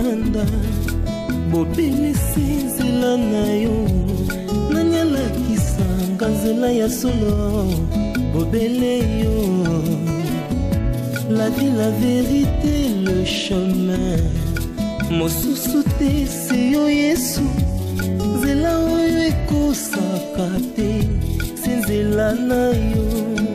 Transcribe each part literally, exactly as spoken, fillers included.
libanda bobele sinzela na yo nani alakisanga nzela ya solo bobele yo la vie la vérité le chemin mosusu te se yo Yesu nzela oyo ekosaka te se nzela na yo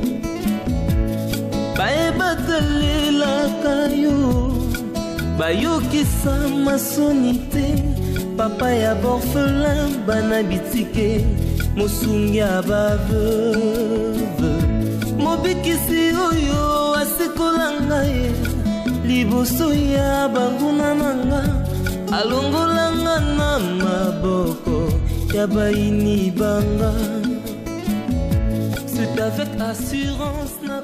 bayebatalelaka yo bayokisa masoni te papa ya borfelin bana bitike mosungi ya baveuve mobikisi oyo asekolanga ye liboso ya banguna nanga alongolanga na maboko ya baini banga c'est avec assurance na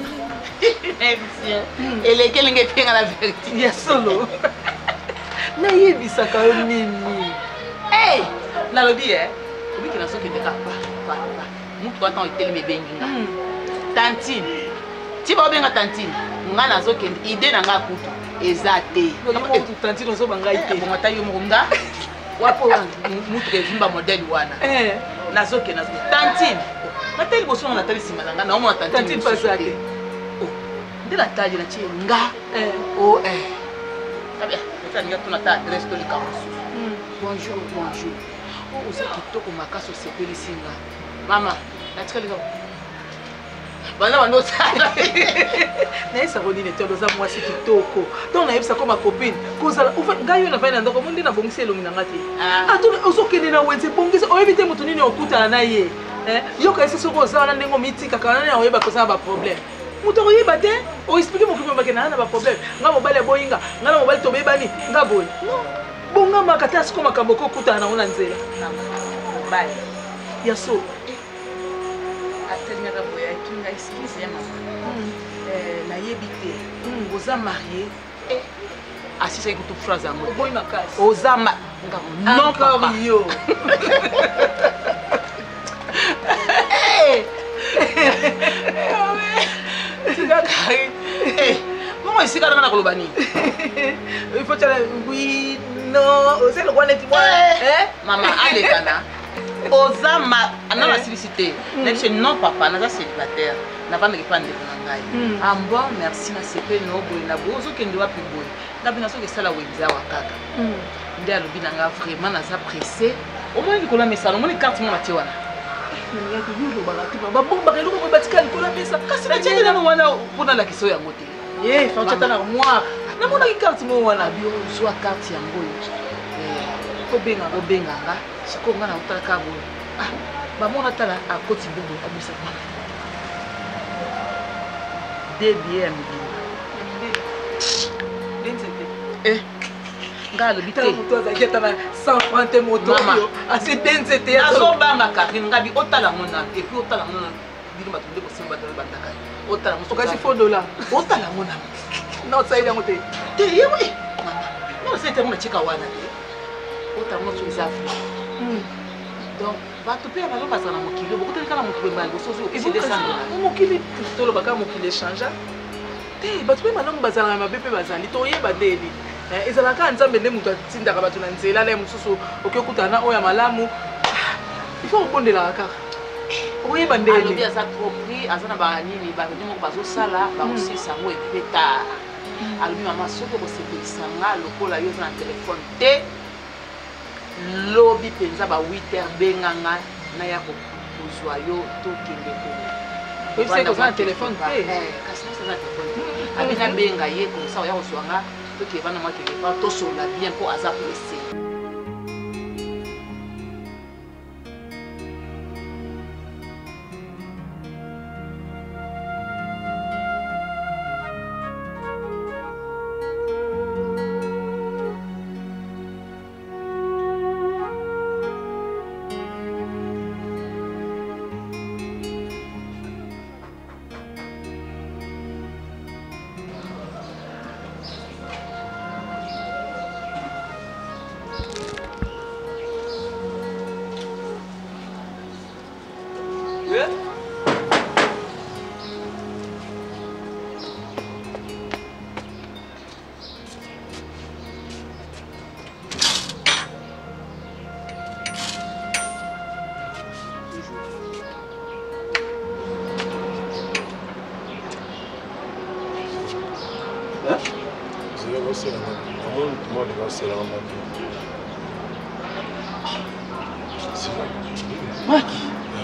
et lesquels n'ont pas la vérité. Il y a solo. Naïbisaka yo nini. Hey, na lobi eh. Obi ki na so ke te ka pa pa pa. Mutu atan itele me benginga. Tantine. Ti ba benga tantine. Nga na zo ke ide na nga kutu. Ezate. Yo mo tu tantine so banga ite. Bo mata yo mo nga. Wapo mutu ke vimba model wana. Eh. Na zo ke na zo. Tantine. Na teli boso na teli sima nga na mo tantine. Tantine pasate. La taille na tie nga oh eh tabia ça ni tuna ta adresse to lika bonjour bonjour oh usa kitoko makaso sepeli singa mama natika lika bana bano sala na esa rodine to doza mwasi kitoko donc na yebisa ko ma copine kozala ufa ngayo na vaina ndoko mundi na bongisi elongi na ngati ah to uzokende na wenze bongisi o evite mutu nini okutana na ye eh yoka ese soko ozala ndengo mitika kana na oyeba kozala ba problème mutu oyeba te o expliquer mo kibo makena na ba problème nga mobale boyinga nga na mobale tobebani nga boy non bonga makata siko makambo ko kutana na ona nzela bye ya so atelinga boya kinga excuse ya mama eh na yebite oza marié eh asisa ikutu phrase yango boy makasi oza ma non papa yo eh maman ici quand on a colobani il faut dire oui non c'est le quoi net moi eh maman allez kana ozama anana silicité n'est non papa naza célibataire na pas ngi pande na ngai amba merci na sepe no boy na bozo kende wapi boy na bina so ke sala wenza wa kaka ndia lobi na nga vraiment naza pressé au moins ni kola message au moins carte mo mati wana nanga ko yulo balati ba bomba ke loko batikali kola message kasi na tsheke na wana pona la kiso ya ngote eh fa tshata na moi na mona ki carte mo wana bio so carte ya ngoyo eh ko benga ko benga nga siko nga na utala ka boy ah ba mona tala a koti bobo abisa kwa de bien eh ngalo bité moto za keta na cent francs moto yo asi dense te ya so banga ka ngabi otala mona et puis otala mona bili matunde ko simba de bandaka otala mo kasi fo dollar otala mona non ça il y a moté te yewe mama non c'est tellement chika wana otala mo so zafi donc va tout père na passer na mokili beaucoup de kana mokili mbali so so c'est descendre mokili to lo baka mokili changer te batu pe malongo bazala na mabepe bazali to yeba deli ezalaka nzambe nde mutu atindaka bato na nzela na mosusu okokutana oyo ya malamu il faut obondelaka kaka oyeba ndeli alobi aza trop pris aza na banini bato moko bazosala bakosisa yango epeta alobi mama soki okosepelisa nga lokola yo oza na telefone te lobi mpenza ba huit heures benganga naya kozwa yo tokende oyebisa koza na telefone te kasi mosi aza na telefone te abina benga ye komisa oya kozwa nga qui va normalement quelque part, tout sur la bien pour hasard pressé. c'est la même. Moi, c'est la même. C'est la même. Maki.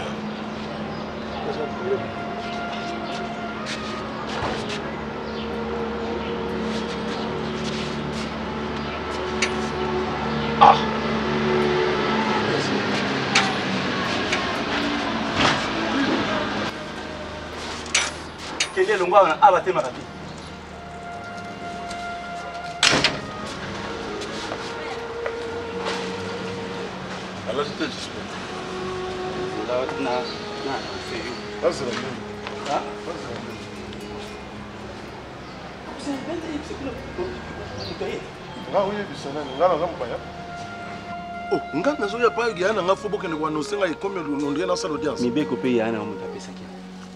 Ah. Quel est le mois à abattre ma rapide? Alors, je te dis. Là, on a. Ah, c'est la même. Ah, c'est la même. Ah oui, c'est la même. Oh, nga nazoya pa yana nga fobo kende kwa nosenga ikomi ndie na salle audience. Mibeko pe yana mo tapesa ki.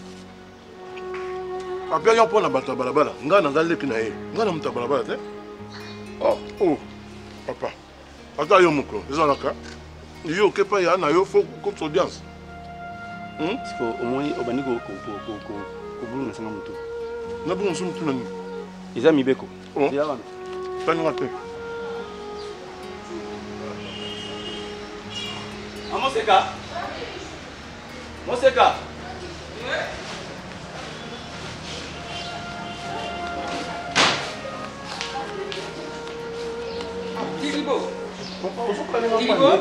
Apia yo pona bato balabala, nga na zaleki na ye. Nga na muta balabala te. Oh, oh. Papa. Ata yo moko, ezalaka. Yo ke pa yana yo fo ko audience. Hmm? Siko omoni obani ko ko ko ko ko bulu na sanga mutu. Na bu musu mutu nani? Eza mibeko. Oh. Eza bana. Tani ngate. Moseka. Moseka. Tiribo. Tiribo.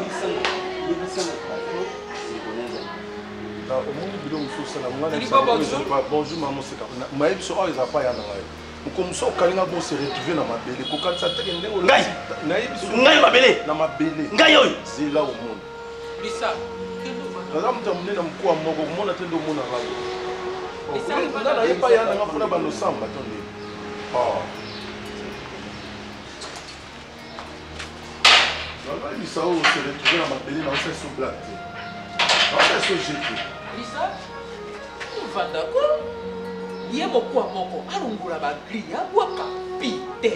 Bonjour maman Moseka. Maïb so o eza pa ya na ngai. Comme ça kalinga bo se retrouver na mabele ko kanisa teke ndeko. Ngai. Naïb so Ngai mabele. Na mabele. Ngai oyo. Zela au monde. Bisa. Naza mutu munene mkuu moko kumona tendo mona ngai. Nga na ye pa ya na nga funa bando samba tonde. Oh. Nanga bisa o se retrouver na mabele na ose so black. Na ose so jeté. Bisa. Vanda ko. Ye moko moko alungula ba gri ya bwa kapite.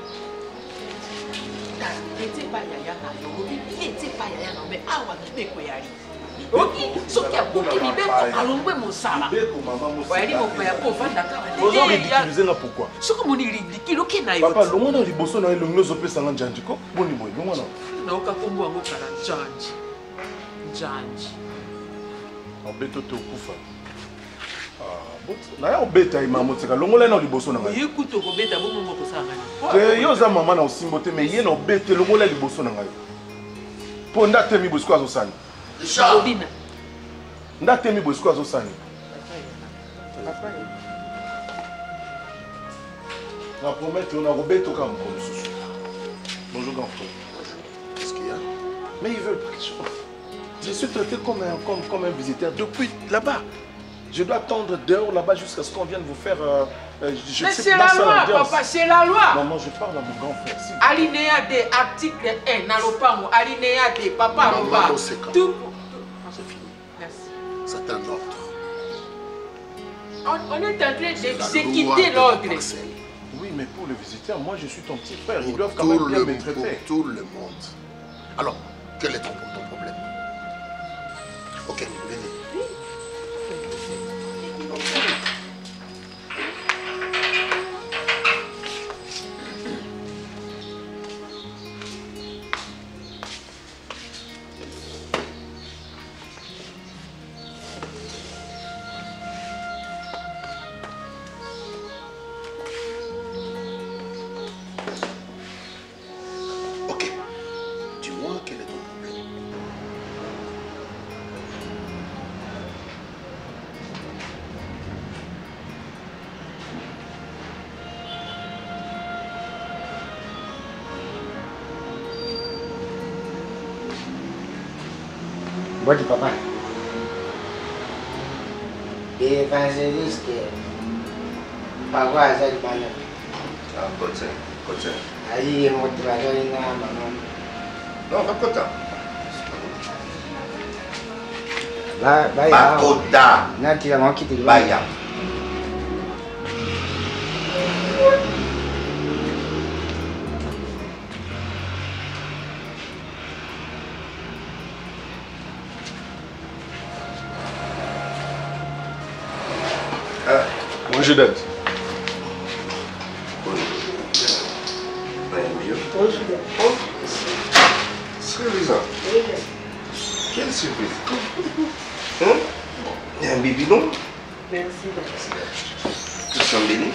Ta ete pa ya ya na yo. Ete pa ya ya na me awa na beko yali. Ok, soki abuki mibeko alongwe mosala. Mibeko mama mosala. Wali mo pa ya ko vanda kala. Ozo ridiculiser nga pourquoi? Soko moni ridicule oke na yo. Papa, longo na liboso na elongo zo pesa nga njanji ko. Boni boy, longo na. Na oka kombo ngo kala njanji. Njanji. Obeto to kufa. Ah, but na ya obeta ima motseka longo la na liboso na nga. Ye kuto ko beta bo mo ko sanga ni. Te yo za mama na osimbo te mais ye na obete longo la liboso na nga. Po ndate mi bosko azo sani. Charolina. Ndate mi bosko azo sani. Na promettre on a Roberto comme comme bonjour grand frère. Qu'est-ce qu'il y a? Mais ils veulent pas que je... Je suis traité comme un, comme, comme un visiteur depuis là-bas. Je dois attendre dehors là-bas jusqu'à ce qu'on vienne vous faire... Euh, je Mais c'est la loi, papa, c'est la loi. Maman, je parle à mon grand frère. Si. Alinéa D, article un, Nalopango, alinéa D, papa, Roba. Tout... C'est fini. Merci. C'est un ordre. On, on est en train d'exécuter l'ordre. Oui, mais pour le visiteur, moi je suis ton petit frère. Ils doivent quand même bien me traiter. Pour tout le monde. Alors, quel est ton, ton problème? Ok, venez. Bom de papai. Evangeliste. Pagou a zé de banana. Ah, pode ser, pode ser. Aí, motivador ainda, mamãe. Não, vai contar. Vai, vai. Vai contar. Não, tira a mão que tira. Vai, já. Moi je donne. Sérieusement? Quelle surprise. Hein? Il y a un bébé, non? Merci. Tout ça béni.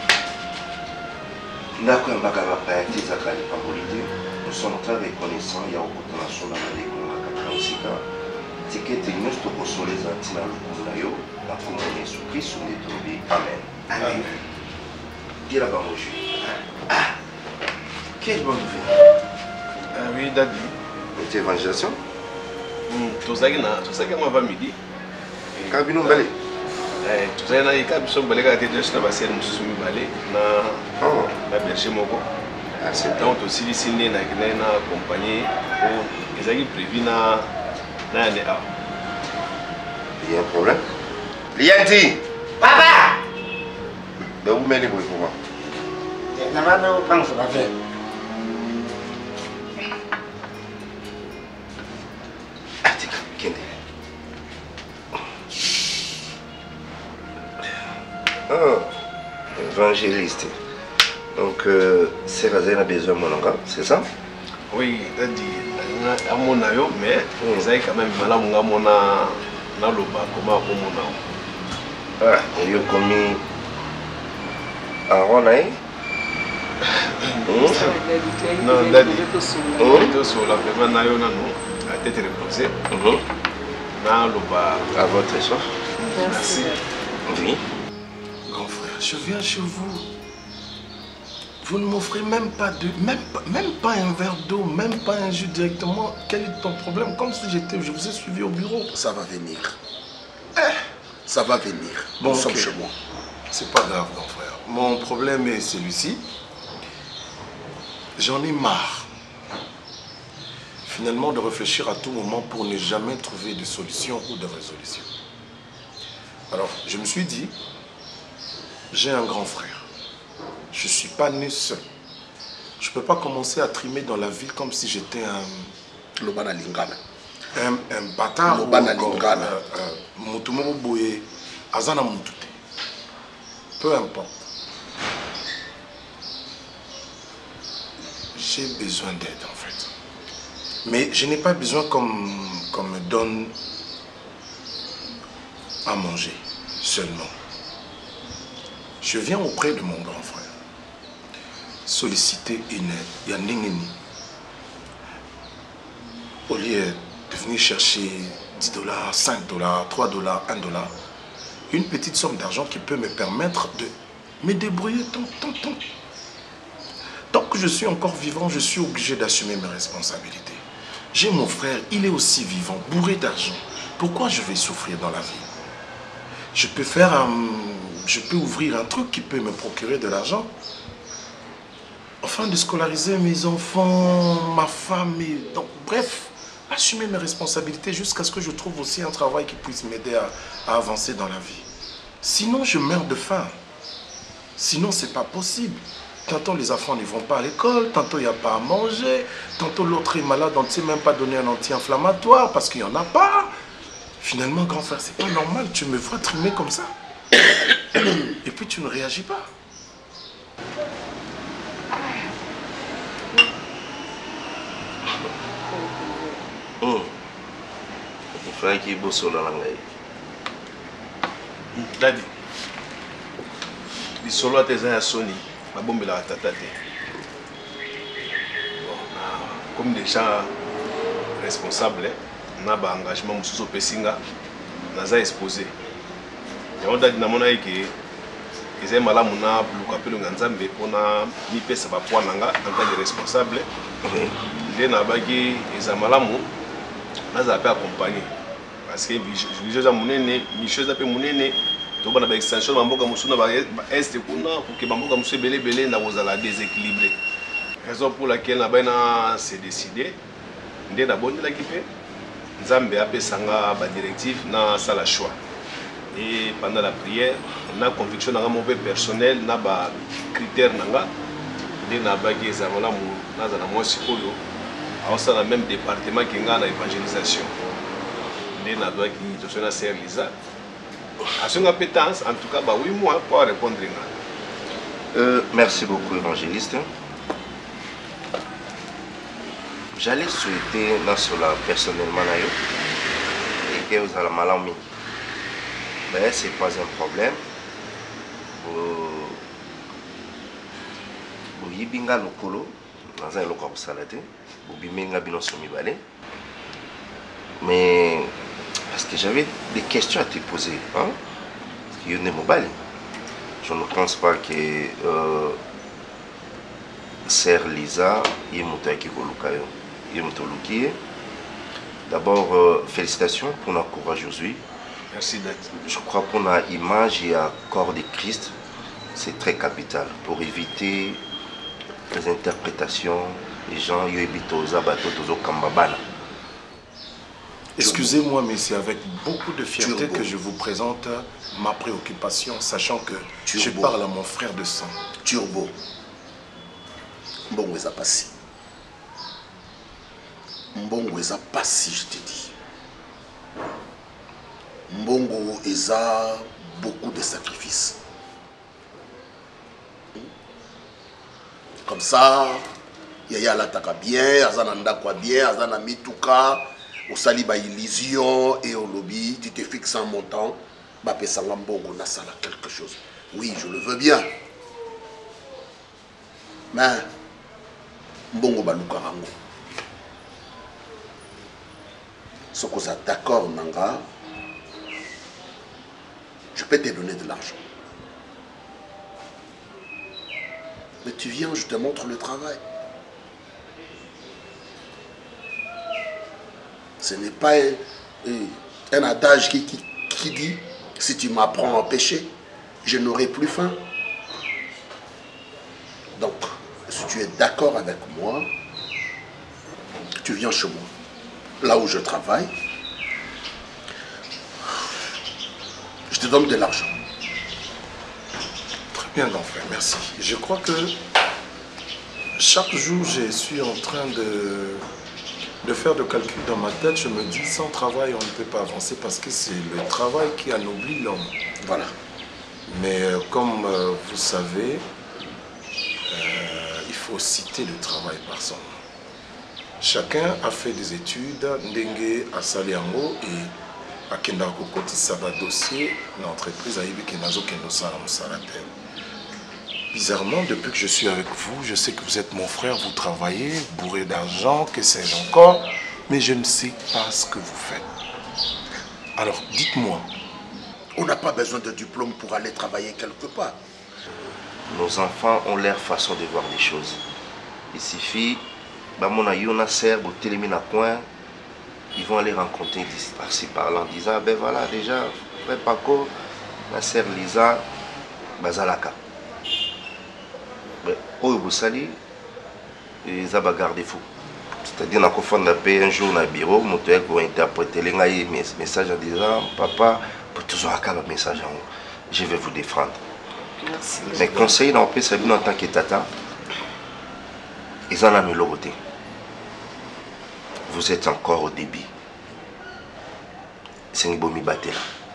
Nous sommes très reconnaissants. Il y a beaucoup de nations dans la Ligue. Tikete nyonso tokosoleza ntina lokumu na yo na kombo na Yesu Kristo nde tolobi amen. Amen. Dis la bango jus. Ah, quelle bonne nouvelle. Ah oui, Daddy. Votre évangélisation? Tozaki na tozaki mo va midi. Kabino mbale. Eh, tozaki na ikabiso mbale ka te just na basel mususu mibale na oh na berger moko. Ah, c'est donc aussi ici né na na compagnie pour ezaki prévu na na ne a. Il y a un problème. Lianti. Papa. Ben vous menez pour moi. Na mano panso ba fe. Atika, kende. Oh, évangéliste. Donc, euh, c'est Razé a besoin de mon langage, c'est ça? Oui, Daddy. À mon avis, mais ils ont quand même mal à mon amour na loba comment comment na. Ah, il y a commis. Ah, on a eu. Non, Daddy. On est sur la vraiment na yo na nous à tête reposée. Na loba à votre soif. Merci. Oui. Grand frère, je viens chez vous. Vous ne m'offrez même pas de, même, même pas un verre d'eau, même pas un jus directement. Quel est ton problème? Comme si j'étais, je vous ai suivi au bureau. Ça va venir. Eh, ça va venir. Bon, nous sommes okay. chez moi. C'est pas grave, grand frère. Mon problème est celui-ci. J'en ai marre. Finalement, de réfléchir à tout moment pour ne jamais trouver de solution ou de résolution. Alors, je me suis dit, j'ai un grand frère. Je ne suis pas né seul. Je ne peux pas commencer à trimer dans la ville comme si j'étais un... Lobana Lingana. Un, un bâtard. Lobana Lingana. Mutumomo Boye. Azana Mutute. Peu importe. J'ai besoin d'aide en fait. Mais je n'ai pas besoin qu'on me donne à manger seulement. Je viens auprès de mon grand frère. Solliciter une aide. Il y a Ningeni. Au lieu de venir chercher dix dollars, cinq dollars, trois dollars, un dollar, une petite somme d'argent qui peut me permettre de me débrouiller tant, tant, tant. Tant que je suis encore vivant, je suis obligé d'assumer mes responsabilités. J'ai mon frère, il est aussi vivant, bourré d'argent. Pourquoi je vais souffrir dans la vie? Je peux faire un... Je peux ouvrir un truc qui peut me procurer de l'argent. Afin de scolariser mes enfants, ma femme, et donc bref, assumer mes responsabilités jusqu'à ce que je trouve aussi un travail qui puisse m'aider à, à avancer dans la vie. Sinon, je meurs de faim. Sinon, c'est pas possible. Tantôt, les enfants ne vont pas à l'école, tantôt, il n'y a pas à manger, tantôt, l'autre est malade, on ne sait même pas donner un anti-inflammatoire parce qu'il n'y en a pas. Finalement, grand frère, c'est pas normal, tu me vois trimer comme ça. Et puis, tu ne réagis pas. Hum. Il faut qu'il bosse sur la langue. Daddy. Les solos à tes à Sony, la bombe est la tata. Comme déjà responsable, on a un engagement sous le Pessinga, on a exposé. Et on a dit que ils aiment la mona pour capter Nzambe on a mis pesa ba poa nanga en tant que responsable. Les nabagi ils amalamu naza pe accompagner parce que je je munene mi chose pe munene to bana ba extension mamboka musuna ba est kuna pour que mamboka musu belé belé na kozala déséquilibré. Raison pour laquelle na bana s'est décidé ndé na bonne la kipe Nzambe a pesanga ba directive na sala choix. Et pendant la prière, on a conviction dans mon personnel, on a des critères, on a des critères, on a dans le même département qui est l'évangélisation. On a des critères. À son appétence, en tout cas, oui, moi, pour répondre. Euh, merci beaucoup, évangéliste. j'allais souhaiter dans cela personnellement et que vous allez mal en mis. Mais c'est pas un problème. Vous yibinga lokolo dans un local pour salader. Vous bimenga binoso mibale. Mais parce que j'avais des questions à te poser, hein? Parce que yone mobile. Je ne pense pas que euh, Sœur Lisa est montée D'abord, euh, félicitations pour notre courage aujourd'hui. Merci d'être. Je crois pour notre image et à corps de Christ, c'est très capital pour éviter les interprétations. Les gens qui habitent aux abattoirs, aux Kambabana. Excusez-moi, mais c'est avec beaucoup de fierté Turbo. que je vous présente ma préoccupation, sachant que Turbo. je parle à mon frère de sang. Turbo. Mbongo eza pasi. Mbongo eza pasi, je te dis. Mbongo eza beaucoup de sacrifices. Comme ça, yaya alataka bien, azana ndakwa bien, azana mituka, osali ba illusion et au lobby, tu te fixes un montant, ba pesanga mbongo nasala quelque chose. Oui, je le veux bien. Mais mbongo baluka rango. Soko za d'accord nanga, je peux te donner de l'argent. Mais tu viens, je te montre le travail. Ce n'est pas un, un adage qui, qui, qui dit si tu m'apprends à pêcher, je n'aurai plus faim. Donc, si tu es d'accord avec moi, tu viens chez moi, là où je travaille, je te donne de l'argent. Très bien, grand frère, merci. Je crois que chaque jour, je suis en train de, de faire des calculs dans ma tête. Je me dis, sans travail, on ne peut pas avancer parce que c'est le travail qui anoblit l'homme. Voilà. Mais euh, comme euh, vous savez, euh, il faut citer le travail par son nom. Chacun a fait des études, Ndengue à Saliango et à Kendako Koti Saba dossier, l'entreprise a eu Kenazo Kendosa Musaratel. Bizarrement, depuis que je suis avec vous, je sais que vous êtes mon frère, vous travaillez, bourré d'argent, que sais-je encore, mais je ne sais pas ce que vous faites. Alors, dites-moi. On n'a pas besoin de diplôme pour aller travailler quelque part. Nos enfants ont leur façon de voir les choses. Il suffit, bah mon ayona sert, coin, ils vont aller rencontrer par-ci par-là en disant, ben voilà, déjà, frère Paco, ma sœur Lisa, Bazalaka. Oh, vous salez, ils ont gardé fou. C'est-à-dire, on a fait un jour dans le bureau, on a interprété les messages en disant, papa, pour toujours un message en haut, je vais vous défendre. Merci. Mais conseil dans le pays, en tant que tata, ils en ont le côté. Vous êtes encore au débit. C'est une bonne bataille.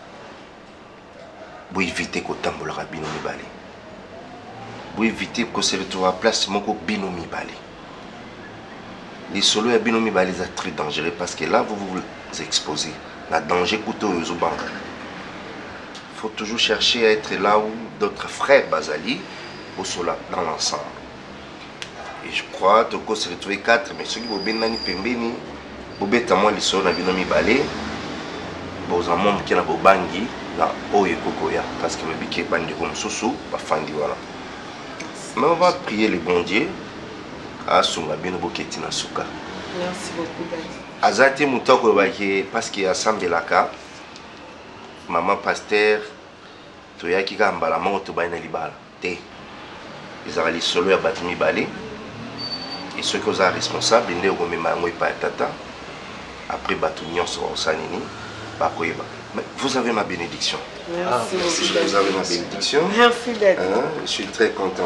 Vous évitez que vous le rabino mi balé. Vous évitez que se retrouve à place moko bino mi balé. Les solos à bino mi balé c'est très dangereux parce que là vous vous exposez. La danger couteau aux banques. Il faut toujours chercher à être là où d'autres frères Bazali au sola dans l'ensemble. Et je crois que vous se retrouvez quatre, mais ceux qui vous bénissent pembeni, vous bêtez moi les solos à bino mi balé. Vous avez un qui a bangi là haut et cocoya parce que le biquet bandi comme sousou va fandi voilà. Mais on va prier le bon Dieu à Sunga bien boketi na suka. Merci beaucoup Dadi. Azati mutoko baké parce qu'il y a Sam de la Ka. Maman pasteur toyaki ka mbala mo to baina libala. Té. Ils allaient solo ya batimi balé. Et ceux qui sont responsables ndé ko mema ngoi pa tata. Après batu nyonso osanini. Mais vous avez ma bénédiction. Merci, ah, merci. Vous avez ma bénédiction. Merci d'être. Hein? Je suis très content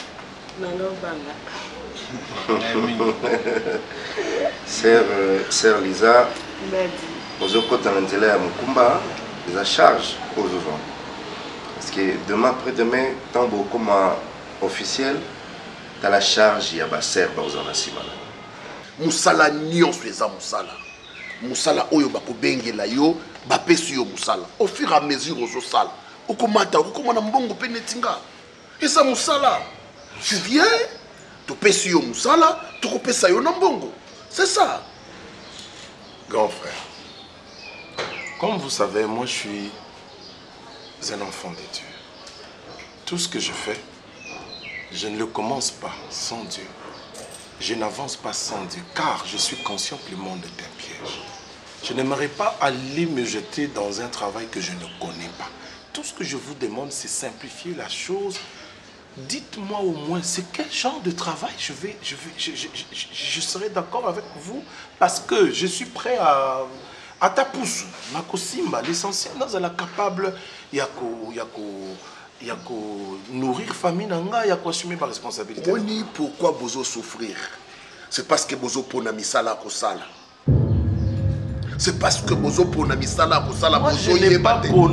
vraiment. Sœur, euh, Sœur Lisa, vous avez côté à Mukumba, ils ont charge aux autres. Parce que demain, après-demain, tant comme officiel, tu as la charge, il y a ma sœur, vous en avez. musala nyonso eza musala musala oyo bakobengela yo bapesi yo musala au fur et à mesure ozosala okomata okomona mbongo mpe netinga eza musala tu viens topesi yo musala tokopesa yo na mbongo c'est ça. Grand frère, comme vous savez, moi je suis un enfant de Dieu. Tout ce que je fais, je ne le commence pas sans Dieu. Je n'avance pas sans Dieu, car je suis conscient que le monde est un piège. Je n'aimerais pas aller me jeter dans un travail que je ne connais pas. Tout ce que je vous demande, c'est simplifier la chose. Dites-moi au moins, c'est quel genre de travail je vais, je vais, je, je, je, je serai d'accord avec vous, parce que je suis prêt à, à tapousser. Makosimba, l'essentiel, nous sommes capables, yako, yako, yako nourrir famille nanga, yako assumer ma responsabilité. Moni, pourquoi bozo souffrir? C'est parce que bozo pona misala kosala. C'est parce que bozo pona misala kosala bozo yeba. Non,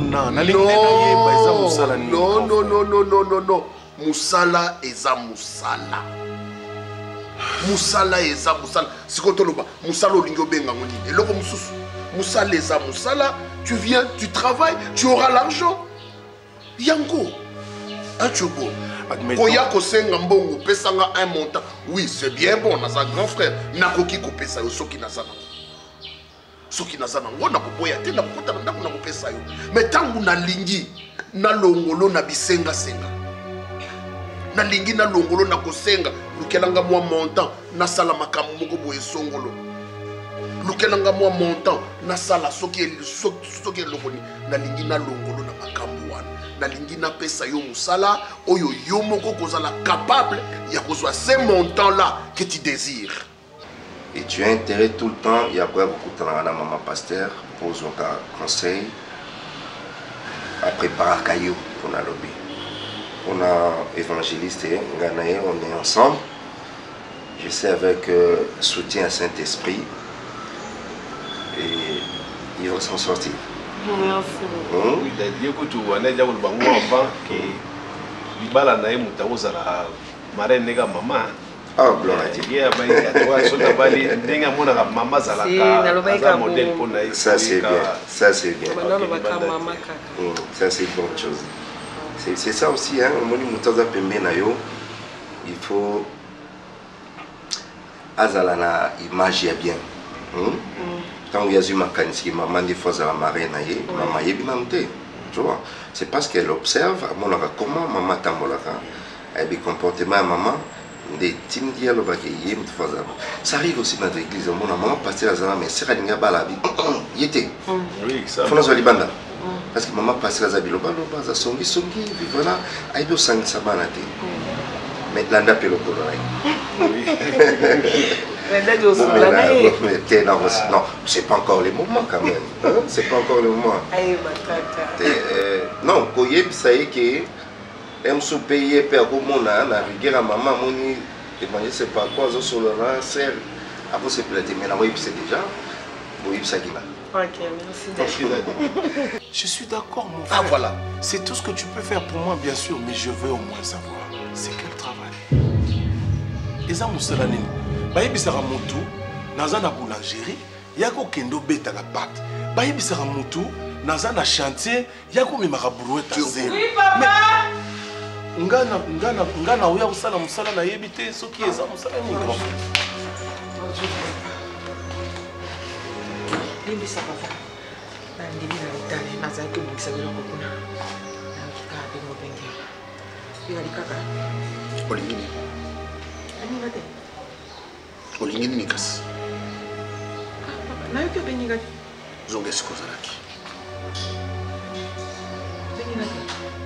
non, non, non, non, non, non, non. Musala eza musala. Musala eza musala. Sikotoloba, musala olingo benga ngoni. Et loko mususu. Musala eza musala, tu viens, tu travailles, tu auras l'argent. Yango. Achobo. Koya kosenga mbongo pesanga un montant. Oui, c'est bien bon, naza grand frère. Nakoki ko pesa yo soki nazana. Soki nazana ngona ko boya te na kuta na ndako na ko pesa yo. Mais tangu na lingi na longolo na bisenga senga. Na lingi na longolo na kosenga lukelanga mwa montant na sala makambo moko boye songolo lukelanga mwa montant na sala soki soki lokoni na lingi na longolo na makambo wana na lingi na pesa yo musala oyo yo moko kozala capable ya kozwa ces montants là que tu désires. Et tu as intérêt tout le temps, il y a quoi beaucoup de temps à maman pasteur pose un conseil à préparer caillou pour la lobby. On a évangéliste et Nganaé, on est ensemble. Je sais avec euh, soutien à Saint-Esprit. Et il va s'en sortir. Merci beaucoup. Oui, d'ailleurs, que tu vois, on a déjà le bango avant que Libala nae mutaoza la marraine nega maman. Ah, gloire à Dieu. Ça c'est bien, ça c'est bien. Ça c'est une bonne chose. C'est ça aussi, hein, il faut azala na image ya bien. Quand il y a eu ma canisi, maman des fois à la marraine, maman yebi mamte. Tu vois, c'est parce qu'elle observe, à mon comment maman tambolaka, et le comportement à maman, des timidi à l'obaki, ça arrive aussi dans l'église, mon maman pasteur azala, mais c'est ralinga balabi, y était. Oui, ça. Faut nous libanda. Parce que maman passe la zabilo baloba za songi songi voilà aido sang sabanate mais landa pelo kolai oui non c'est pas encore le moment quand même hein? C'est pas encore le moment euh, non koyeb ça y que aime sous payer per komona na rigueur maman moni et manger c'est pas quoi zo sur le ser après c'est platé mais la oui c'est déjà oui ça qui va. Ok, merci. Je suis d'accord, mon frère. Ah, voilà. C'est tout ce que tu peux faire pour moi, bien sûr, mais je veux au moins savoir. C'est quel travail? Et ça, Moussala Nini. Baïbi sera Moutou, dans la boulangerie, Yako Kendo Beta la pâte. Baïbi sera Moutou, dans un chantier, Yako Mimaraburouet à zéro. Oui, papa! Ngana, Ngana, Ngana, Ouya Moussala, Moussala, na yébité, ce qui est ça, Moussala, mon grand frère. Limbi sa papa. Na ndimi na itali na za ke bukisa bilo kokuna. Na kika be mo bengi. Yo ali kaka. Olingini. Ani ngate. Olingini nikas. Na yo ke bengi ngate. Zonge sikozalaki. Bengi ngate.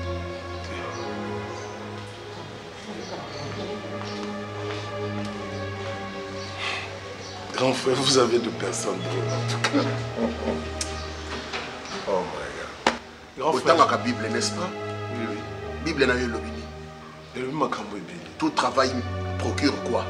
Grand frère, vous avez de personnes drôles en tout cas. Oh my God. Grand frère. Autant la Bible, n'est-ce pas? Oui, oui. Bible n'a eu le bini. Et le Makambo est bien. Tout travail procure quoi?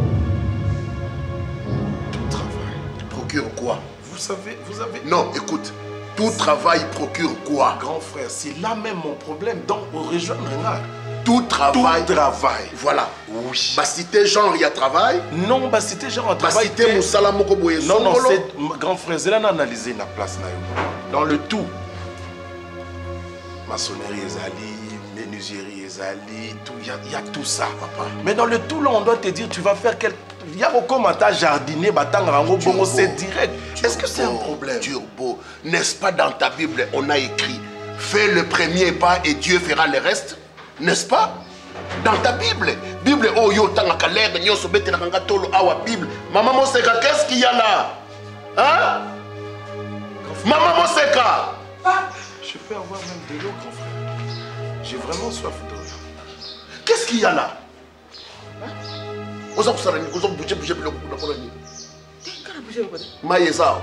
Tout travail. Procure quoi? Vous savez, vous avez... Non, écoute. Tout travail procure quoi? Grand frère, c'est là même mon problème. Donc, on rejoint Renard. Tout travail. Tout travail. Voilà. Oui. Bah cité genre il y a travail. Non, bah cité genre en travail. Bah cité Moussala Moko Boye. Non, non, c'est grand frère. C'est là qu'on a analysé la place. Dans le tout. Maçonnerie ezali, menuiserie ezali, tout. Il y a, il y a tout ça, papa. Mais dans le tout, là, on doit te dire, tu vas faire quel... Il y a au commentaire jardinier, batangango, bongo, c'est direct. Est-ce que c'est un problème? Turbo. N'est-ce pas dans ta Bible, on a écrit, fais le premier pas et Dieu fera le reste? N'est-ce pas? Dans ta Bible. Bible, oh yo, tanga kalère, nyo sobete na kanga tolo, awa Bible. Maman Moseka, qu'est-ce qu'il y a là? Hein? Maman Moseka! Je peux avoir même de l'eau, grand frère. J'ai vraiment soif d'eau. Qu'est-ce qu'il y a là? Vous avez bougé, vous avez bougé, vous avez bougé. Maïeza.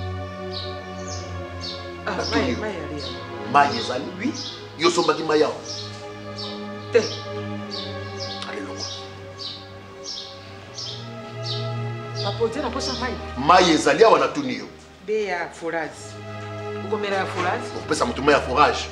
Ah, Maïeza. Maïeza, oui. Yo somba ki Maya. Te. Allez, loin. Papa, tu n'as pas ça, Maï. Maïeza, il y a un atunio. Béa, forage. Vous commerez un forage? Vous pouvez s'amutumer à forage.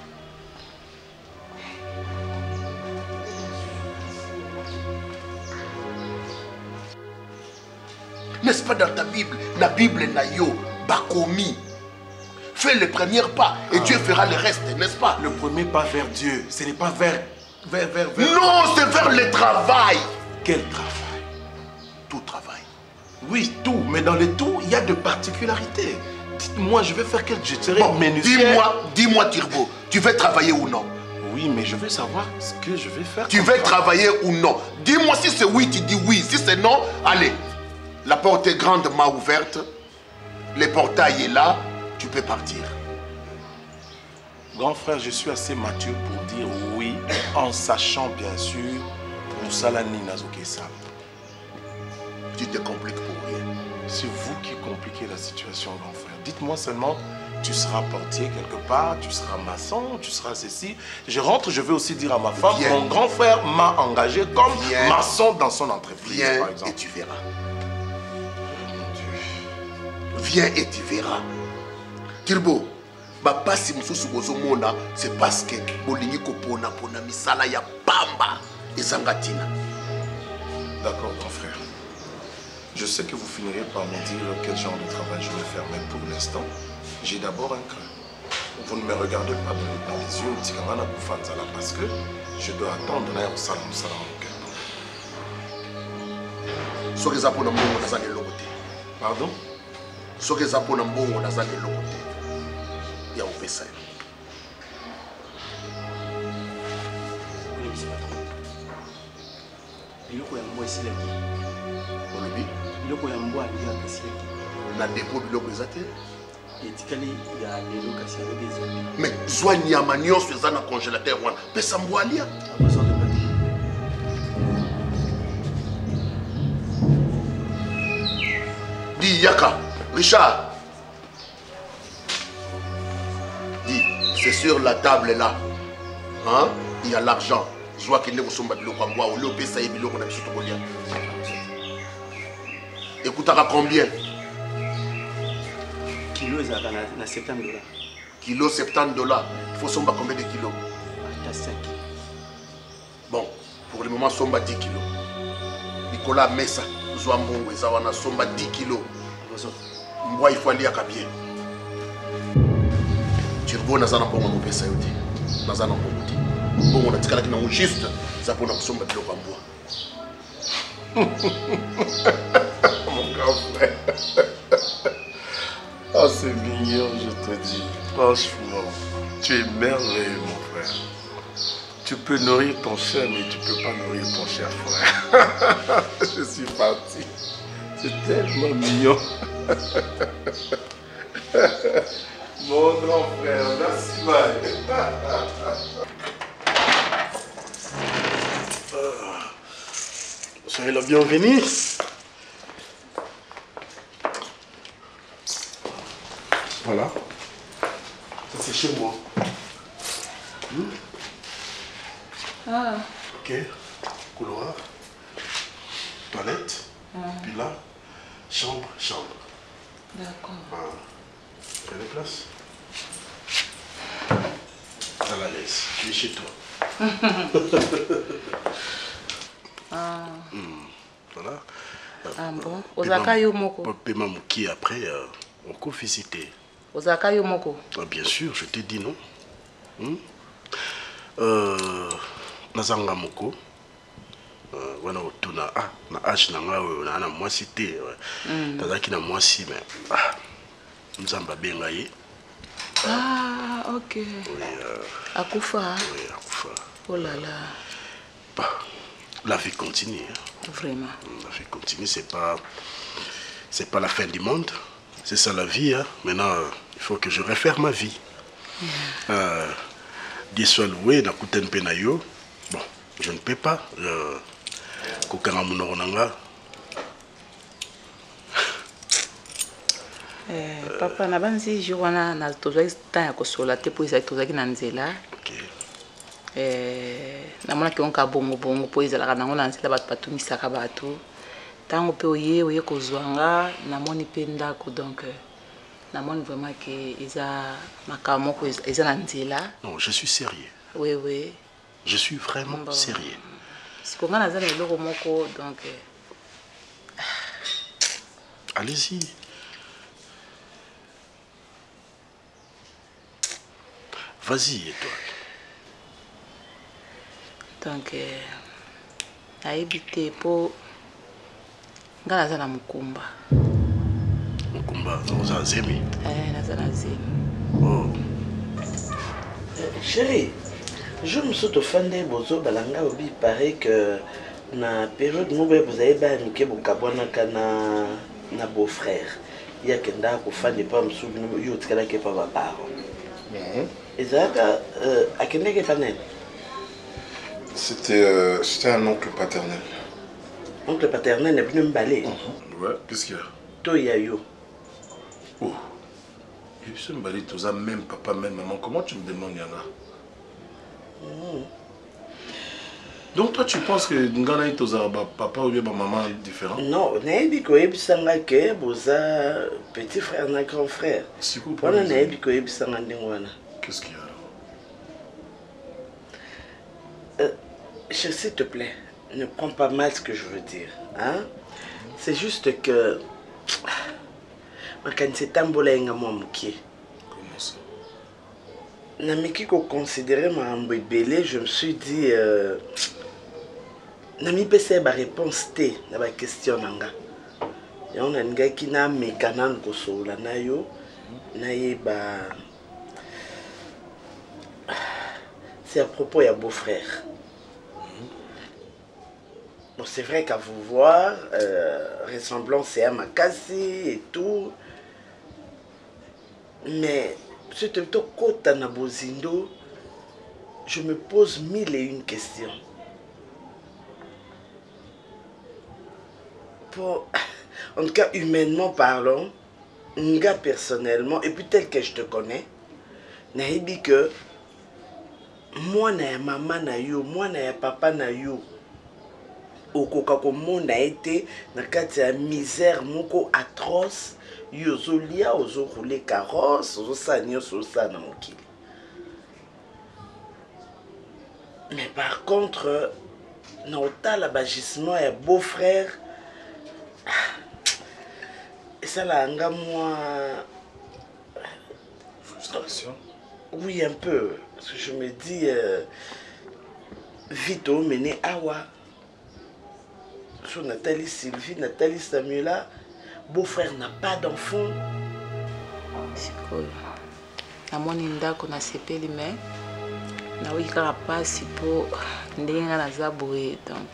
N'est-ce pas dans ta Bible? La Bible n'a yo, bakomi. Fais le premier pas et ah. Dieu fera le reste, n'est-ce pas? Le premier pas vers Dieu, ce n'est pas vers... vers, vers, vers... Non, c'est vers le travail. Quel travail? Tout travail. Oui, tout, mais dans le tout, il y a de particularités. Dites-moi, je vais faire quel... Je serai bon, menuisier. Dis-moi, dis-moi Turbo, tu veux travailler ou non? Oui, mais je veux savoir ce que je vais faire. Tu veux travailler ou non? Dis-moi si c'est oui, tu dis oui. Si c'est non, allez. La porte est grandement ouverte. Le portail est là. Tu peux partir. Grand frère, je suis assez mature pour dire oui, en sachant bien sûr Moussalani Nazokesa. Tu te compliques pour rien. C'est vous qui compliquez la situation, grand frère. Dites-moi seulement, tu seras portier quelque part, tu seras maçon, tu seras ceci. Je rentre, je vais aussi dire à ma femme, Viens. Mon grand frère m'a engagé comme Viens. Maçon dans son entreprise, Viens par exemple. Et tu verras. Viens et tu verras. Turbo, papa si mususu bozomona, c'est parce que bolingi kopona pona misala ya pamba et zangatina. D'accord, grand frère. Je sais que vous finirez par me dire quel genre de travail je vais faire, mais pour l'instant, j'ai d'abord un craint. Vous ne me regardez pas dans les yeux, Tikamana Boufanzala, parce que je dois attendre là au salon, au salon au cœur. Soki zapo na mbongo nazali lokote. Pardon? Soki zapo na mbongo nazali lokote. Ya opesa. Biloko ya mbwa esilaki. Olobi? Biloko ya mbwa aliyaka esilaki. Na depo biloko ezate? Etikali ya lelo kasi alobaki ezali. Mais zwa nyama nyonso eza na congélateur wana. Pesa mbwa alia. Dis Yaka, Richard. Dis, c'est sur la table là. Hein? Il y a l'argent. Je vois qu'il y a des biloko mbwa ou le pesa biloko na biso tokolia. Écoutera combien? Kilo ezaka na septante dollars. Kilo septante dollars. Il faut somba combien de kilos? cinq. Bon, pour le moment somba dix kilos. Nicolas Messa, Zouambongo, Zawana somba dix kilos. Mbwa il faut aller à bien. Turbo nazana bongo no pesa yote. Nazana bongo ti. Bongo na tikala kina juste ça pour na somba biloko mbwa. Mon grand frère. Ah, c'est mignon, je te dis. Franchement, tu es merveilleux, mon frère. Tu peux nourrir ton chien, mais tu ne peux pas nourrir ton cher frère. Je suis parti. C'est tellement mignon. Mon grand frère, merci, Mike. Soyez la bienvenue. Voilà. Ça c'est chez moi. Hmm? Ah. Ok. Couloir. Toilette. Ah. Puis là, chambre, chambre. D'accord. Voilà. Prenez place. À la l'aise. Tu es chez toi. Ah. Mm, voilà. Ah bon? Ozaka yo moko. Paiement qui après, euh, on peut visiter. Ozaka yo moko. Ah, bien sûr, je te dis non. Hmm? Euh, Nazanga moko. Euh, voilà, tuna ah, na âge nanga na na moi cité. Tazaki na moi si mais ah, nzamba benga ye. Ah, ok. Oui, euh, Akufa. Oui, Akufa. Oh là là. Bah, la vie continue. Hein. Vraiment. La vie continue, c'est pas, c'est pas la fin du monde. C'est ça la vie. Hein. Maintenant, euh, il faut que je refaire ma vie. Mm. Euh, Dieu soit loué, na kuten penayo. Bon, je ne peux pas. Euh, Kokanga munoronanga. Eh, papa na banzi jowana na tozaki temps ya kosola te po ezali tozaki na nzela. Eh, namonaki onka bongo bongo po ezalaka nango na nzela bato batumisaka bato ntango mpe oye oye kozwanga namoni mpe ndako donc namoni vraiment ke eza makambo moko eza na nzela. Non, je suis sérieux. Oui, oui. Je suis vraiment bon, sérieux. Sikonga naza na eloko moko donc allez-y. Vas-y, étoile. Donc, nayebi te po nga naza na mukumba. Mukumba, naza na zemi. Eh, naza na zemi. Oh. Chérie, je me suis offendé bozo balanga obi paraît que na période moko vous avez ba mike bokabwana kana na beau-frère. Il y a kenda ko fande pa msu yo tikala ke pa ba parents. Mhm. Ezaka euh akende ke panel. C'était euh, c'était un oncle paternel. Oncle paternel n'est plus m'balé. Mm-hmm. Ouais, qu'est-ce qu'il y a? Toi y a yo. Oh. Il se m'balé tous ça même papa même maman. Comment tu me demandes Yana? Mm. Donc toi tu penses que Ngana est tous papa ou bien maman est différent? Non, n'est ko ebisanga ke boza petit frère na grand frère. C'est quoi? On a n'est ko ebisanga ndingwana. Qu'est-ce qu'il y a? Euh, s'il te plaît, ne prends pas mal ce que je veux dire. Hein? C'est juste que... Comment ça? Namiki ko considérer ma mbébélé, je me suis dit... Euh, Nami pese ba réponse té na ba question nanga. Ya on a nga ki na mekanan ko sola na yo na ye ba... C'est à propos de beau-frère. Bon, c'est vrai qu'à vous voir, euh, ressemblance c'est à Makasi et tout. Mais, ce plutôt côté à Nabozindo, je me pose mille et une questions. Pour, en tout cas, humainement parlant, nga personnellement, et puis tel que je te connais, n'a dit que moi na maman na yo, moi na papa na yo, okoka ko monde a été na kati ya misère moko atroce, yo zolia ozo rouler carrosse, ozo sanyo so sa na mokili. Mais par contre, na otala bagissement ya beau-frère, et ça la nga moi frustration. Oui, un peu. Parce que je me dis, euh, vite au mené awa. Sur Nathalie Sylvie, Nathalie Samuela, beau-frère n'a pas d'enfant. C'est cool. Na moni ndako na sepeli mais na wi kaka pasi po ndenga na zaboé donc.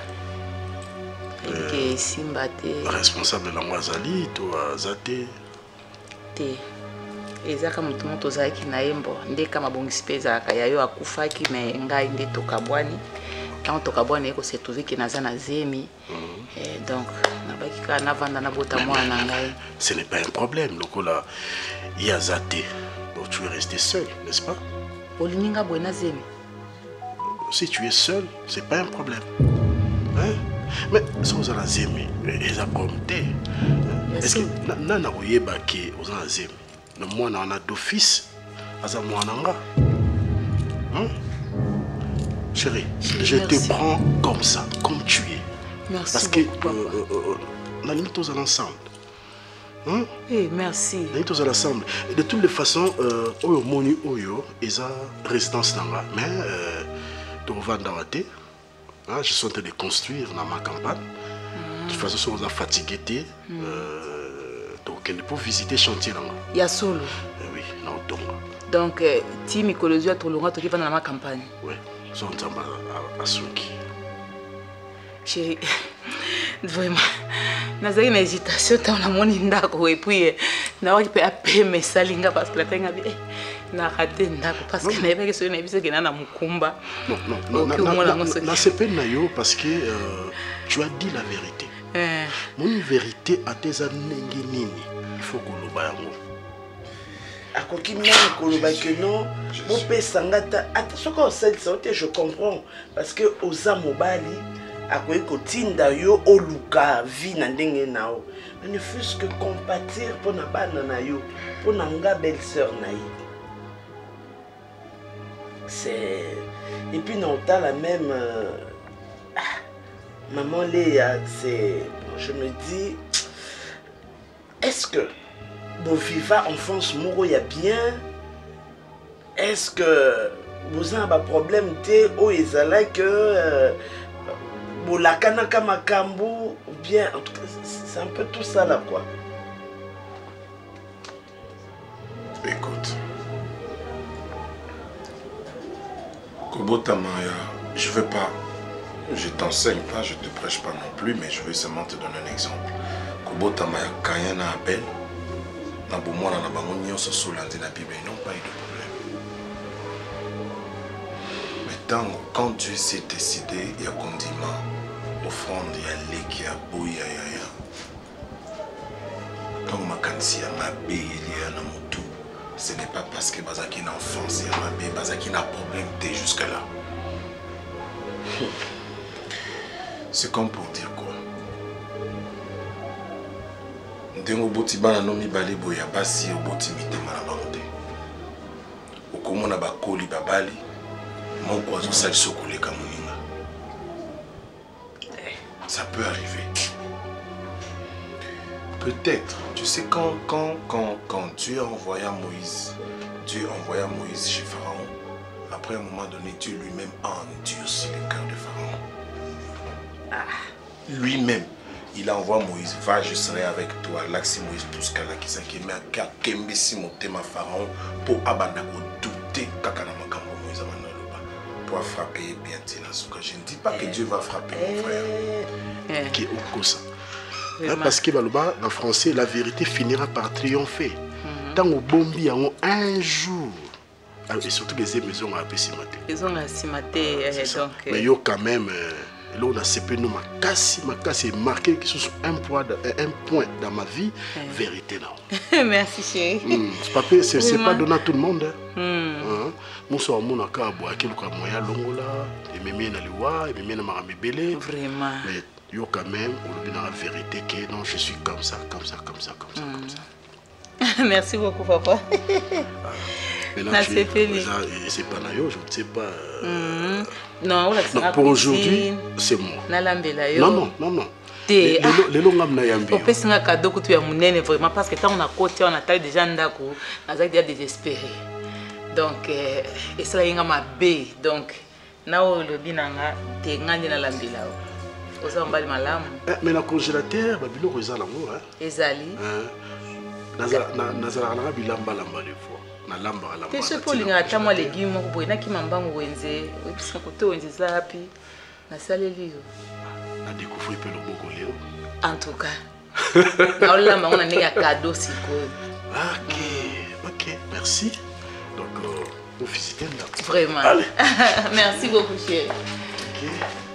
Et simba te. Responsable la mwazali to azate. Te. Ezaka mutu moto zaki na yembo ndeka mabongisi pe ezalaka yayo akufaki me ngai nde tokabwani quand tokabwani eko se trouvé que naza na zemi et donc nabaki ka navanda na bota mwana ngai. Ce n'est pas un problème lokola yazate donc tu es resté seul n'est-ce pas? Olininga bwena zemi. Si tu es seul c'est pas un problème hein? Mais sans la zemi eza comté est-ce que nana oyeba ke ozana zemi le moi on a d'office aza mwananga hein? Chérie, je Merci. te prends comme ça, comme tu es. Merci Parce beaucoup, que euh, euh, euh, on a mis tous ensemble. Hein? Hey, merci. On a mis tous ensemble. De toutes les façons, euh, Oyo Moni Oyo, ils ont résidence là-bas. Mais, euh, on va dans la tête. Hein, je suis en train de construire dans ma campagne. Mm. De toute façon, on a fatigué. Mm. Euh, donc, elle peut visiter le chantier là-bas. Il y a solo. Eh oui, non, donc. Donc, si Mycologie a tout le monde qui va dans ma campagne. Oui, ça on t'en va à Souki. Chérie, vraiment, j'ai une hésitation dans la monnaie et puis, je peux appeler mes salingas parce que la tenga bien. Na raté ndako parce que na yebeke so na biso ke na na mukumba. Non non non non. Na c'est pas nayo parce que euh, tu as dit la vérité. Eh. Mon vérité a tes anengi nini. Il faut que lo ba yango. Akoki mna ko lo ba que non. Mo pe sangata attention quand c'est ça je comprends parce que oza mobali akoki kotinda yo oluka vie na ndenge nao. Mais ne fût-ce que compatir pour na bana na yo, pour na nga belle-sœur na yo. C'est... Et puis non, t'as la même... Euh... Ah, maman Léa, c'est... Je me dis... Est-ce que... Bon, viva enfance Mouro, il y a bien... Est-ce que... Vous avez un problème de... Oh, ils allaient que... Bon, la kanaka makambu... Ou bien... En tout cas, c'est un peu tout ça là, quoi. Écoute... Kobotamaya, je veux pas, je t'enseigne pas, je te prêche pas non plus, mais je veux seulement te donner un exemple. Kobotamaya, quand il y a un appel, na bomona na bango nyonso solandi na Bible, ils n'ont pas eu de problème. Mais tant, quand Dieu s'est décidé, il y a condiment, offrande, il y a lait, il y a bouille, il y a... Quand ma kansi a ma bé, il y a un motu. Ce n'est pas parce que Bazaki n'a enfance et Amabé, Bazaki n'a problème dès jusque-là. C'est comme pour dire quoi. Ndengo boti bana nomi bale boya basi o boti mitema na bango. Okomona bakoli babali moko azo sali sokoleka moninga. Ça peut arriver. Peut-être, tu sais, quand, quand, quand, quand Dieu envoya Moïse, Dieu envoya Moïse chez Pharaon, après un moment donné, Dieu lui-même a endurci le cœur de Pharaon. Ah. Lui-même, il envoie Moïse, va, je serai avec toi, l'axi Moïse, tout ce qu'elle a qui s'est mais à Kembesi monté Pharaon pour abandonner douter kakana makambo Moïse amanoba pour frapper bien Tinasuka. Je ne dis pas que Dieu va frapper mon frère. Qui est au Kosa. Hein, parce que en français, la vérité finira par triompher. Tant au bombi un jour. Et surtout que les maisons ont appelé Simaté. Ils ont Simaté. Mais il y a quand même. Là, on a C P nous, ma casse, ma casse est marqué que ce soit un point, un point dans ma vie, vérité là. Merci chérie. Mm. C'est pas donné à tout le monde. Moi, je mon accord à boire quelques moyens longs là, et même na liwa, et même na marambélé. Vraiment. Mais il y a quand même, on a la vérité que non, je suis comme ça, comme ça, comme ça, comme ça, mm. comme ça. Merci beaucoup, papa. Maintenant, c'est pas naïo, je ne sais pas. Euh... Mm. Non, non, pour aujourd'hui, c'est moi. Non, non, non, non. Les longs hommes n'ayant on peut se faire un cadeau que tu as mené vraiment parce que quand on a côté, on a taille déjà ndako, on a déjà désespéré. Donc, et ça y est ma bé. Donc, now le binanga, t'es ngandi na lambila. Osa mbali malamu. Mais la congélateur, babilo reza lango, hein. Ezali. Nazara nazara na bilamba lamba le fois. Na lamba lamba. Tu sais pour linga tamwa légumes ko boina ki mambango wenze, episa ko to wenze zapi. Na saleli yo. Na découvrir pe le boko leo. En tout cas. Na olamba on a nenga cadeau siko. OK, OK, merci. Donc euh, nous visiter là. Vraiment. Allez. Merci beaucoup chérie. OK.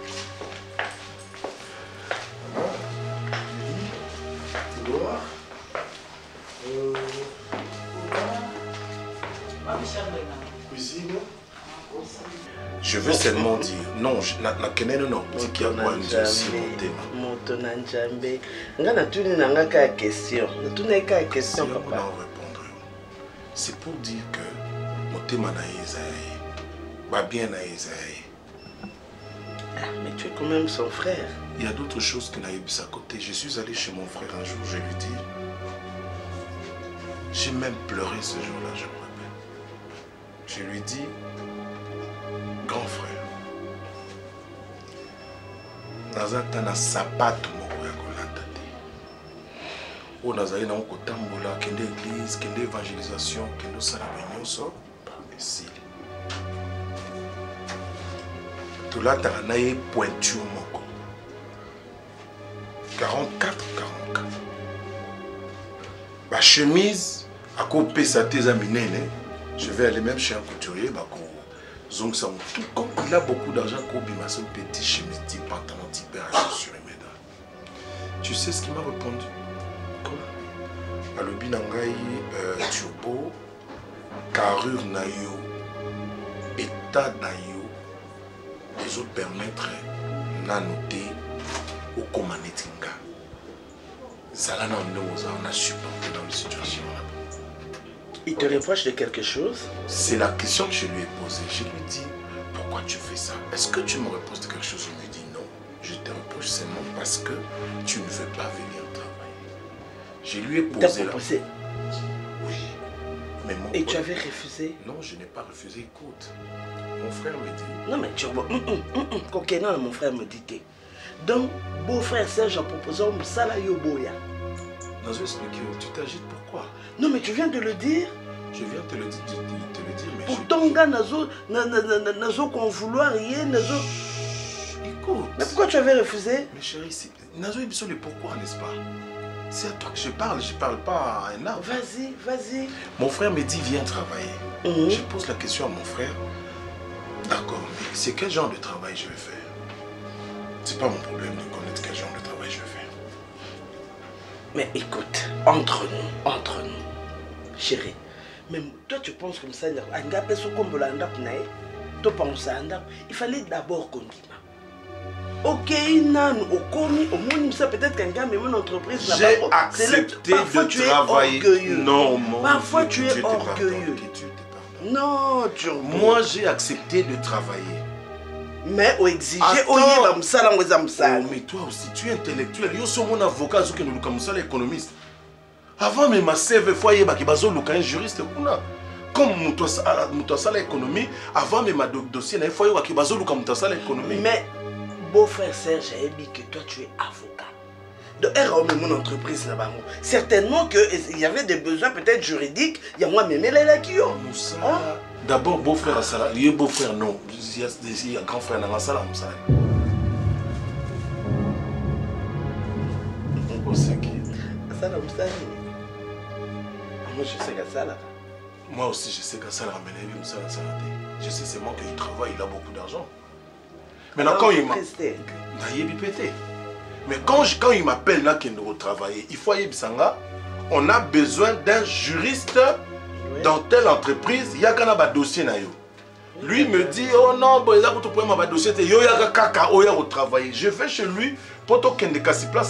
Je veux seulement dire, non, je n'ai non, non, c'est qu'il y a moi aussi mon thème. Moto Nanjambe. Nga na tuni na nga ka question. Na tuni ka question papa. Répondre. C'est pour dire que mon thème na Isaïe, ba bien na Isaïe. Ah, mais tu es quand même son frère. Il y a d'autres choses que Naïbis à côté. Je suis allé chez mon frère un jour, je lui dis. J'ai même pleuré ce jour-là, je me rappelle. Je lui dis, grand frère, Nazata na sapato moko ya kolata te. O nazali na ko tambola kende église, kende évangélisation, kende sala nyonso, pas ici. Tolata na ye pointure moko. quarante-quatre quarante-quatre. Ma chemise à couper sa thèse à minene. Je vais aller même chez un couturier, bah zong ça tout comme il a beaucoup d'argent Kobi ma son petit chemise, petit pantalon, petit paire à chaussures et mesdames. Tu sais ce qu'il m'a répondu? Quoi? À l'obi nangai turbo, carrure nayo, état nayo, les autres permettre nanoté au comanetinga. Ça là on a supporté dans la situation là. Il te reproche de quelque chose? C'est la question que je lui ai posée. Je lui ai dit, pourquoi tu fais ça? Est-ce que tu me reposes de quelque chose? Il me dit non. Je te reproche seulement parce que tu ne veux pas venir travailler. Je lui ai posé... T'as proposé? Oui. Mais mon Et pote... tu avais refusé? Non, je n'ai pas refusé. Écoute, mon frère me dit... Non mais tu vois, ok, non, mon frère me dit. Donc, beau-frère Serge a proposé un Moussala Yoboya. Dans ce expliqué, tu t'agites pourquoi? Non mais tu viens de le dire. Je viens te le dire, te le dire, mais pourtant, je... gars, nazo, nazo qu'on vouloir rien, nazo. Écoute. Mais pourquoi tu avais refusé? Mais chérie, nazo et le pourquoi, n'est-ce pas? C'est à toi que je parle, je parle pas à un arbre. Vas-y, vas-y. Mon frère me dit, viens travailler. Mm-hmm. Je pose la question à mon frère. D'accord, mais c'est quel genre de travail je vais faire? C'est pas mon problème de connaître quel genre de travail je vais faire. Mais écoute, entre nous, entre nous, chérie, même toi tu penses comme ça, il fallait d'abord qu'on dise. Ok, nan, au commis, au moins, ça peut-être qu'un gars, mais mon entreprise n'a pas. J'ai accepté de travailler. Non, mon Parfois tu es orgueilleux. Non, tu es Moi, j'ai accepté de travailler. Mais on exige, on y va, m'sala, m'sala. Mais toi aussi, tu es intellectuel. Yo suis mon avocat, ce que nous comme ça, l'économiste. Avant, mais ma C V foyer, bah qui baso un juriste, comme moutoua ça l'économie. Avant, mais ma dossier, na foyer, bah qui baso comme ça l'économie. Mais beau-frère Serge a dit que toi tu es avocat. De R A, mon entreprise là-bas. Certainement qu'il y avait des besoins peut-être juridiques. Il y a moi même là qui ont. D'abord, beau-frère à Salah. Il y a beau-frère, non. Il y a grand frère dans la salle. On sait qui? Salah, moi je sais que Salah. Moi aussi je sais que Salah, mais je sais seulement qu'il travaille, il a beaucoup d'argent. Maintenant, quand il m'a... Mais quand, je, quand il m'appelle là qu'il doit travailler, il faut aller Bissanga, on a besoin d'un juriste dans telle entreprise, il y a un dossier. Lui me dit, oh non, il y a un dossier, il y a un caca, il y a un travail. Je vais chez lui, pour qu'il y ait des places,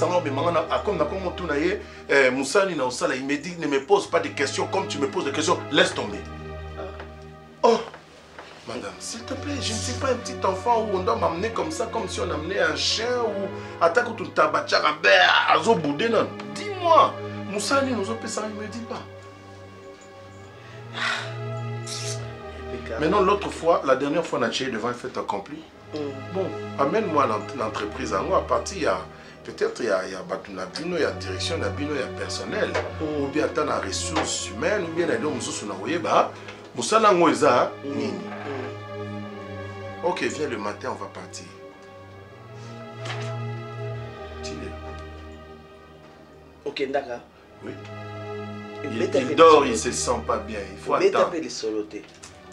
il me dit, ne me pose pas de questions comme tu me poses des questions, laisse tomber. Oh, madame, s'il te plaît, je ne suis pas un petit enfant où on doit m'amener comme ça, comme si on amenait un chien ou attaque tout tabachara, azo boudé, non. Dis-moi, Moussani nous a fait ça, il ne me dit pas. Maintenant, l'autre fois, la dernière fois, on a tiré devant le fait accompli. Mm. Bon, amène-moi l'entreprise à moi. À partir, il y a peut-être il y a, il y a Batunabino, il y a direction Nabino, il y a personnel, mm. ou bien il y a ressources humaines, ou bien il y a des ressources humaines. Moussala Ngoïza, Nini. Ok, viens le matin, on va partir. Ok, d'accord. Oui. Il, il, il dort, il ne se sent pas bien. Il faut attendre. Les solotés.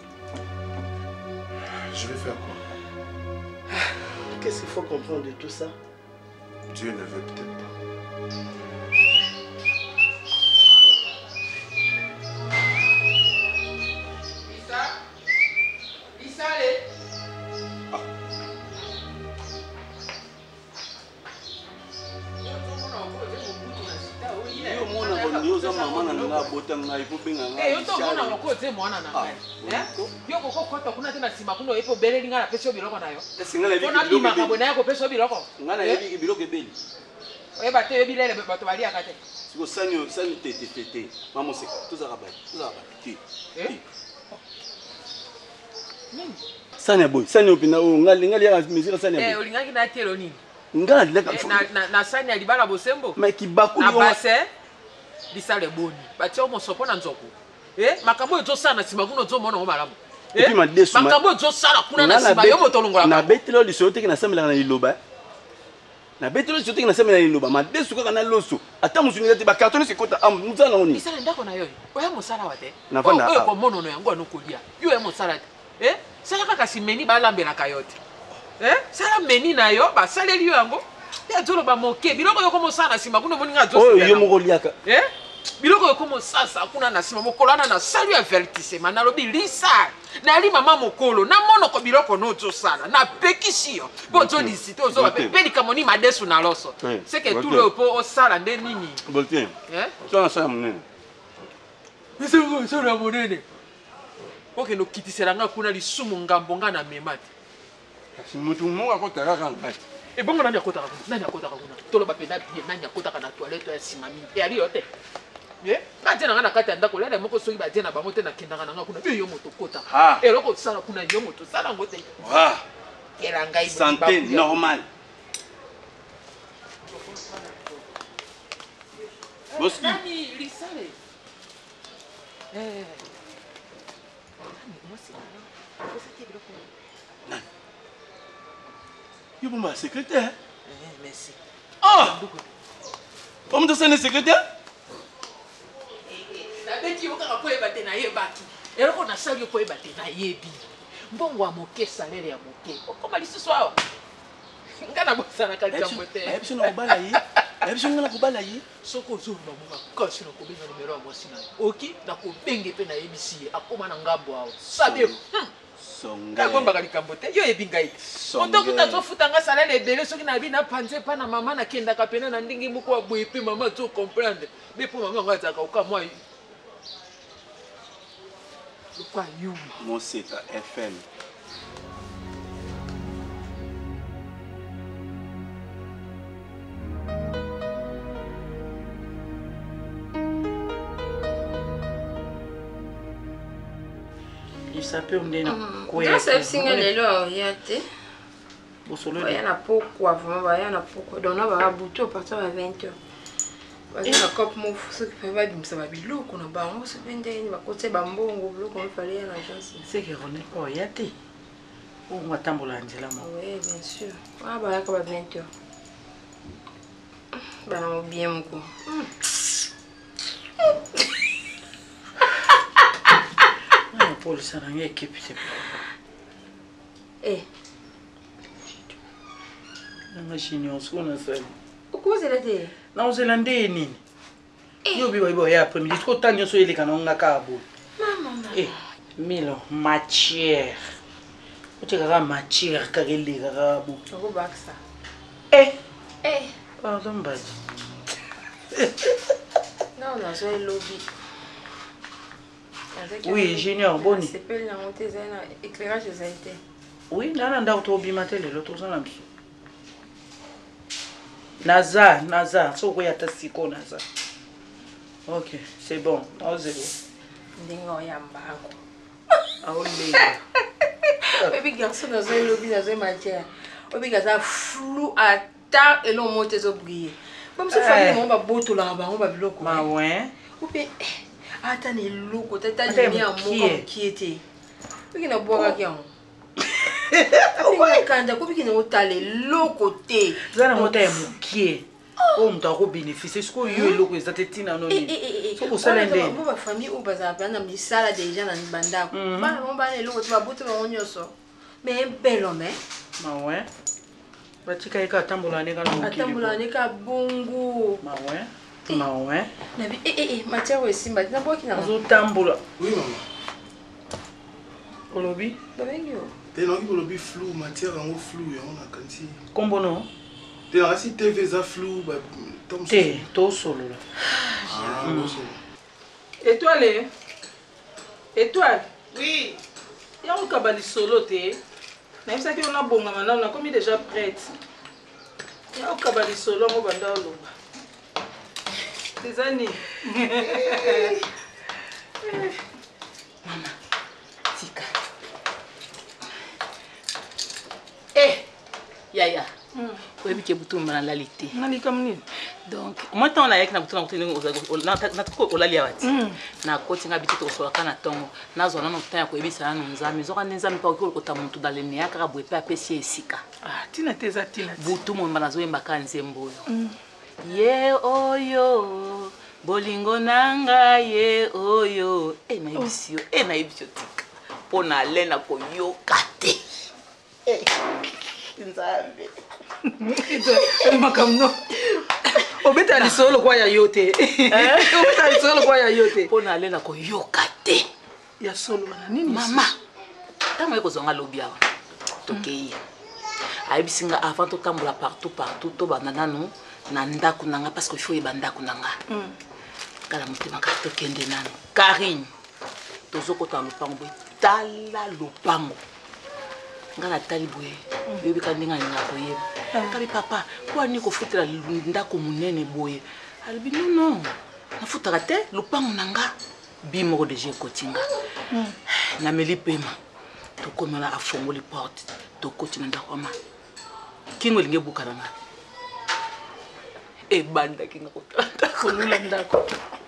Je vais faire quoi? Qu'est-ce qu'il faut comprendre de tout ça? Dieu ne veut peut-être pas. Lisa? Lisa, allez. ça maman nanga botanga il faut benga nga eh yo to mona ngoko te mwana na ngai eh yo koko kota kuna tena sima kuno epo bele linga na peso biloko nayo esinga na biloko biloko na bima yako peso biloko nga na yebi biloko ebeli oye ba te yebi lele bato bali akate siko sanyo sanyo te te te te maman c'est tout ça rabat tout ça rabat ti eh Sanya boy, sanya opina o ngali ngali ya mesira sanya. Eh olingaki na telo nini? Ngali leka na na na sanya libala bosembo. Mais kibaku na base bisale boni. Batio mo sopo na nzoko. Eh makambo yo sana sima kuno zo mona o malamu. Eh puis madesu makambo yo sana kuna na sima yo moto longola. Na betelo lisote na samela na liloba. Na betelo lisote na samela na liloba. Madesu kaka na loso. Ata musunga te ba carton se kota am muzana oni. Bisale ndako na yo. Oya mosala wate. Na vanda. Oyo ko mono no yango anokolia. Yo e mosala. Eh sala kaka si meni balambela kayote eh sala meni na yo ba saleli yo yango ya zolo ba moke biloko yo komo sana sima kuno moninga zo oh yo moko liaka eh biloko yo komo sasa kuna na sima mokolana na salu avertissement na lobi lisa na li mama mokolo na mono ko biloko no zo sala na pekisio bo zo lisite zo ba peli kamoni madesu na loso c'est que tout le po o sala nde nini boltien eh so na sala munene c'est quoi ça na munene oke no kitiselanga kuna lisumu ngambo nga na memati kasi mutu mo akota kaka ngati e bongo nani akota kuna nani akota kuna tolo ba penda bien nani akota kana toilette ya simami e ali yote eh na tena ngana kata ndako lele moko soki ba tena bango tena kendanga nanga kuna yo moto kota e loko sala kuna yo moto sala ngote wa era ngai santé normal Boski nani lisale eh yo bomba secrétaire eh merci ah comme tu es secrétaire na beti yo kaka ko ebate na yebaki ero ko na sali ko ebate na yebi mbongo wa moke salaire ya moke okoma lisusu awa ngana bosana ka jambo te ebiso na kubala yi ebiso ngana kubala yi soko zomba mo kasi na kobenga numero ya mwasi na oki na kobenge pe na yebisi akoma na ngambo awo sabe songa ngomba ka likambo te yo yebinga ite oto kuta zo futanga salaire ebele soki na bi na panze pa na mama na kenda ka pena na ndingi moko wa boye pe mama zo comprendre be po mama ngaza ka uka moi quoi you Moseka F M Ça peut me dire quoi ça singa lelo ya te bosolo ya na pourquoi vraiment ya na pourquoi donc on va bouter au partir à vingt heures parce que na cop mo ce qui fait va bimsa ba biloko na ba on se vende ni ba côté ba mbongo biloko on fallait en agence c'est que on est pas ya te on va tambola nzela mo oui bien sûr ah ba ya ka ba vingt heures ba na bien moko Paul Saranga équipe c'est eh la machine on se connaît ça uko zelate na ozelande nini yo bi boy boy après midi trop tard nyoso ile kana nga kabo mama eh milo matière utika matière kareli kabo uko baksa eh eh pardon bad non non c'est lobby. Oui, Junior, Boni. C'est pas la montée, c'est un éclairage des été. Oui, nana nda autobimate le l'autre sana mso. Naza, Naza, so ko yata siko Naza. OK, c'est bon. Au zéro. Ndingo ya mbango. Ah oui. Baby garçon dans un lobby dans un matière. Baby garçon flou à ta et l'on monte zo briller. Comme ça famille on va boto là bas, on va bloquer. Ma ouais. Ou bien attends les locaux, t'as dit bien mon qui était. Puis qu'il a boire qui en. Ouais, quand t'as qu'il n'a pas les locaux té. Zana mota ya mukie. Oh mta ko bénéficier ce ko yo loko ezateti na noni. So ko sala ndé. Bo ba famille ou baza pa na misala déjà na banda. Ba mo ba les locaux tu va boto ba onyoso. Mais un bel homme. Ma ouais. Batika eka tambola ne kana mukie. Tambola ne ka bongo. Ma ouais. Ma ouais. Nabi eh eh eh matière aussi mba na boki na. Zo tambola. Oui maman. Olobi? Babengo. T'es non qui olobi flou matière en flou ya on a kanti. Kombo no? T'es là si T V za flou ba Te to solo la. Ah, Étoile. Étoile. Oui. Il y a un cabali solo, t'es. Même ça qu'on a bon, maintenant, on a commis déjà prête. Il y a un cabali solo, on va dans l'eau. Des années. Maman, Tika. Eh, Yaya. Oui, mais tu es bouton dans la lité. Donc, moi, quand on a avec na bouton na na ko la liawati. Na ko tinga bitito ko sola kana tongo. Na zona no tanya ko ebisa na nzami. Zoka nzami pa ko ko tamuntu dale ne aka bwe pa pesi esika. Ah, tina teza tina. Butu mo mbana zo embaka nzembo yo. Ye oyo. Bolingo nanga ye oyo. E na ibisio, e na ibisio tika. Pona lena ko yokate. Eh. Nzambe. Makamno. Obeta ni solo kwa ya yote. Obeta ni solo kwa ya yote. Pona lena ko yokate. Ya solo na nini? Mama. Tama yeko zonga lobia. Tokei. Ayibisinga avant to tambola partout partout to banana no na ndako nanga parce que il faut y bandako nanga. Mm. Kala mutima ka to kende nano. Karine. Tozoko ta lupango tala lupango. Ngala talibwe. Bébé kandinga nga koye. Kabi papa, kwa ni ko futela ndako munene boye. Albi non non. Na futaka te lupango nanga. Bimo de je kotinga. Na meli pema. To komela afongoli porte. To kotina ndako ma. Kingo linge bukaranga. E banda kinga ko. Ko lula ndako.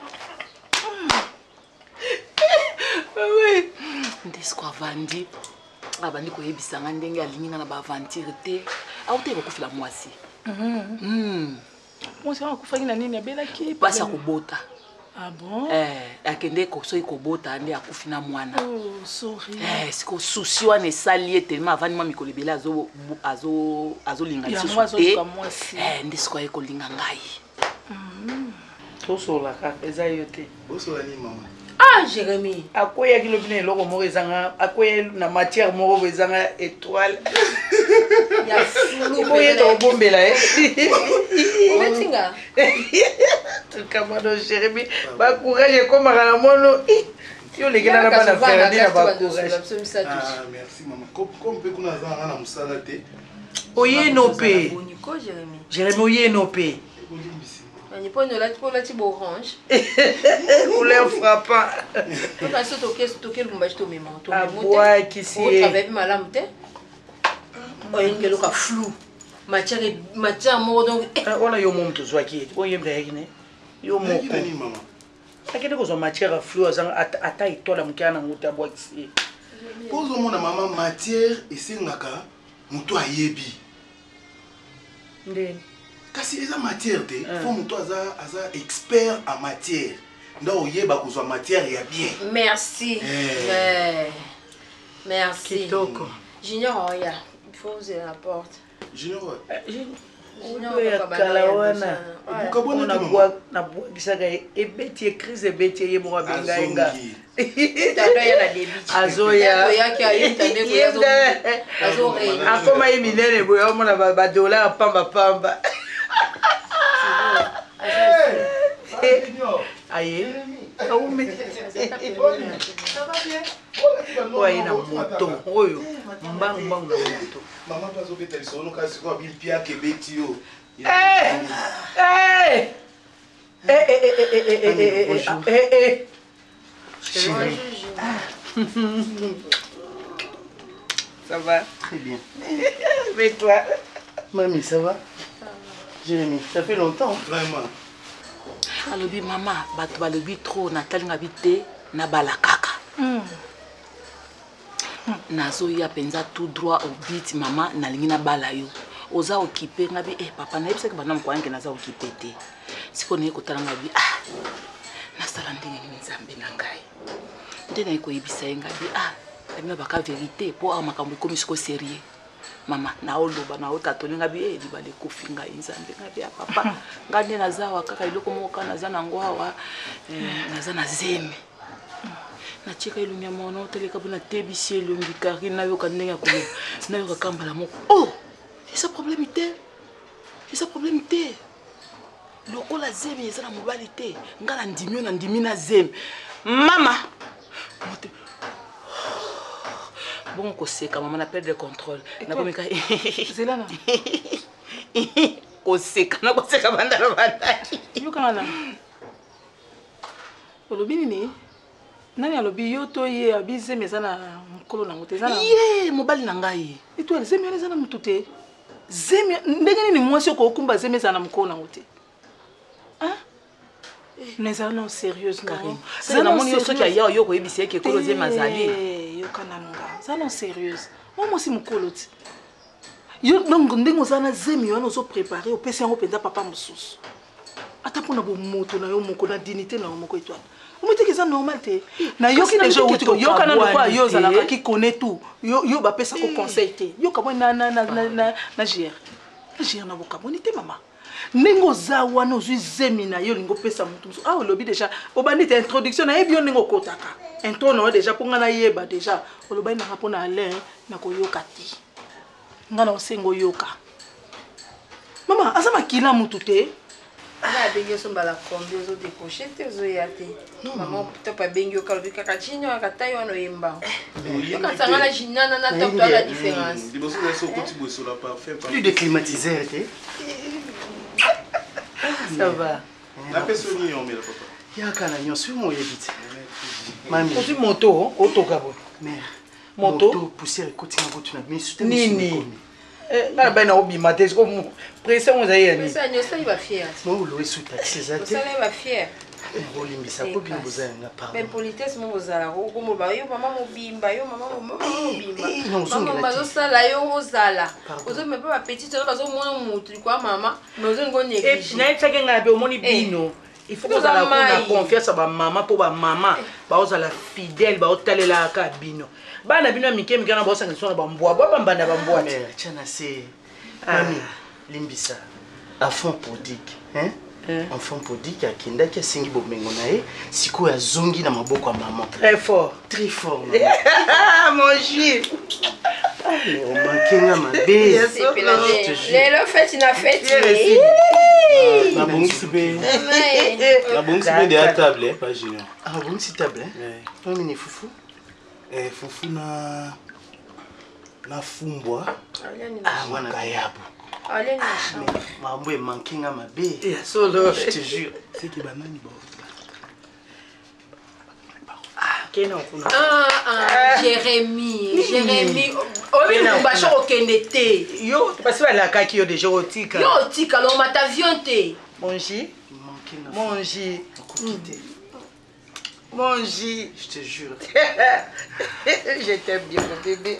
Oui. Ndisco avandi. Abandi ko yebisanga ndenge alinga na ba aventure te. Awute ko kufila mwasi. Mhm. Mm. Mwasi wa kufanya na nini abela ki? Basa kubota. Ah bon? Eh, akende ko so ikobota ande akufina mwana. Oh, sorry. Eh, siko souci wana esali tellement avant moi mikolo bela azo azo azo linga susu te. Eh, ndisiko eko linga ngai. Mhm. Tosola ka eza yote. Bosola ni mama. Ah, Jérémy. À quoi y a qu'il y a logo morizanga, à quoi y a matière morizanga étoile. Il y a flou. Comment y a ton bombe là? Ometinga. Tout camado Jérémy, ba courage comme à la mono. Yo les gars là bas na faire ni na ba courage. Ah, merci maman. Comme peut qu'on a ça na musala te. Oye no pe. Boniko Jérémy. Jérémy oye no pe. On y peut nous la pour la tibo orange. Couleur frappant. On a surtout toqué toqué le bombage to mémo. Ah boy qui si. On travaille malam te. On y a le flou. Matière matière mo donc. On a yo mom to zwa ki. On y mbra yine. Yo mo ko ni mama. Akende ko zo matière flou azanga ata itola mkiana nguta boy qui si. Pozo mona mama matière esengaka muto ayebi. Ndeni. Kasi eza matière te, faut muto aza aza expert en matière. Nda oyeba kozwa matière ya bien. Merci. Eh. Merci. Kitoko. Junior oya, il faut ouvrir la porte. Junior. Junior ya kalawana. Bukabona na bwa na bwa bisaka ebeti crise ebeti ye mo benga enga. Tando ya na debit. Azoya. Ya ki ayi tande ko yazo. Azo re. Akoma yi minene boyo mo na ba dollar pamba pamba. Aïe, Kaume. Ça va bien? Ouais, na moto. Oyo, mbang mbang na moto. Maman doit sauver tel son, nous casse quoi, bien pire que Betio. Eh! Eh! Eh eh eh eh eh eh eh eh eh. Chérie. Ça va? Très bien. Mais toi? Mamie, ça va? Jérémy, ça fait longtemps. Vraiment. Alobi mama, bato balobi trop na talinga bité na balakaka. Mm. Nazo ya penza tout droit au bit mama na lingi na bala yo. Oza occupé ngabi eh papa na yebisa ke bana mko yanke naza occupé te. Siko ne ko talanga bi ah. Na sala ndenge ni nzambe na ngai. Ndena iko yebisa ngabi ah. Emi baka vérité po a makambo komi siko sérieux. Mama na oloba na otatoni ngabi eh libale kofinga nzambe ngabi papa ngande nazawa kaka iloko moka naza na ngwawa naza na zeme na chika ilumia mwana oteleka bona tebisi elumbi kari na yo kandenga ko na yo kamba la moko oh c'est ça problème té c'est ça problème té lokola zemi eza na mobali te nga na ndimi na ndimi na zemi mama bon koseka mama na perdre le contrôle na komika zelana koseka na koseka banda na banda yo kana olobi nini nani alobi yo to ye abi zemi eza na mokolo nango te eza na ye mobali na ngai etoile zemi eza na mutu te zemi ndenge nini mwasi okokumba zemi eza na mokolo nango te mais ça non sérieuse Karim ça non moni yoso kia yo ko ebisi ke kolo ze mazali yo kana nga ça non sérieuse moi moi si mukolo ti yo donc ndingo sana zemi yo no so préparer au pesi ngo penza papa mususu ata pona bo moto na yo moko na dignité na moko etwa mo te que ça normal te na yo ki déjà yo kana no kwa yo zala ka ki connaît tout yo yo ba pesa ko conseil te yo ka na na na na na gère gère na boka bonité mama Ningo zawa no zui zemi na yo lingo pesa mutu musu ah olobi déjà obandi te introduction na ebio ningo kotaka intro na déjà ponga na yeba déjà olobi na rapona Alain na koyoka ti ngana osengo yoka mama azama kila mutu te na bengi so mbala kombi zo décocher te zo yate maman to pa bengi yo kalobi kaka chinyo akata yo no yemba yo katanga na jinana na top la différence plus de climatiseur te ça va. La personne y est, papa. Il y a un agneau sur moi, vite. Mamie. Tu moto, auto cabo. Mère. Moto. Poussière, écoute, tu as voulu mais tu Nini. Eh, là, ben, on bima, t'es comme pressé, on a eu. Mais ça, nous, ça, il va fier. Moi, vous l'avez sous taxi, ça. Ça, il va fier. Mais politesse, moi, vous allez. Comme bah, yo, maman, mon bimba, yo, maman, mon bimba. Maman, maman, ça, là, yo, vous allez. Vous avez pas petite, vous avez mon mouton, quoi, maman. Mais vous avez une négligence. Et n'a pas qu'un gars, au bino. Il faut que vous ayez confiance à ma maman pour ma maman. Bah, vous allez fidèle, bah, vous allez la cabine. Bah, na bino mikem kana bossa ngso na bamboa, ba bambana bamboa. Mais tiens, c'est Mami, limbisa. À fond prodigue, hein? Enfant prodigue akinda ki asingi bomengo na ye siko ya zongi na maboko ya maman. Très fort, très fort. Mon Dieu. Mais on manque nga mabe. Lelo fête na fête. La bonne sibe. La bonne sibe de la table pas junior. Ah bonne si table. Toi mini fufu. Eh fufu na na fumbwa. Ah wana kayabu. Allez, na mambo manque nga mabe. Solo, je te jure. C'est que banani bo. Ah, kena kuna. Ah ah, Jérémy, Jérémy. Obi kumba shoko kendete. Yo, tu passes la kaki yo déjà otika. Yo otika lo mata viande. Monji. Manque nga. Monji. Monji, je te jure. Je t'aime bien mon bébé.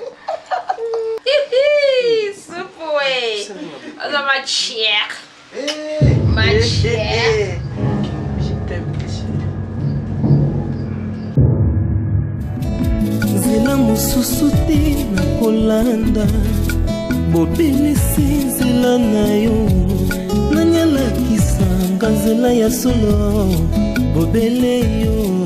Super. Alors ma chère. Ma chère. Je t'aime. Zela mosusu te na kolanda bobelisi nzela na yo nani alakisanga nzela ya solo bobele yo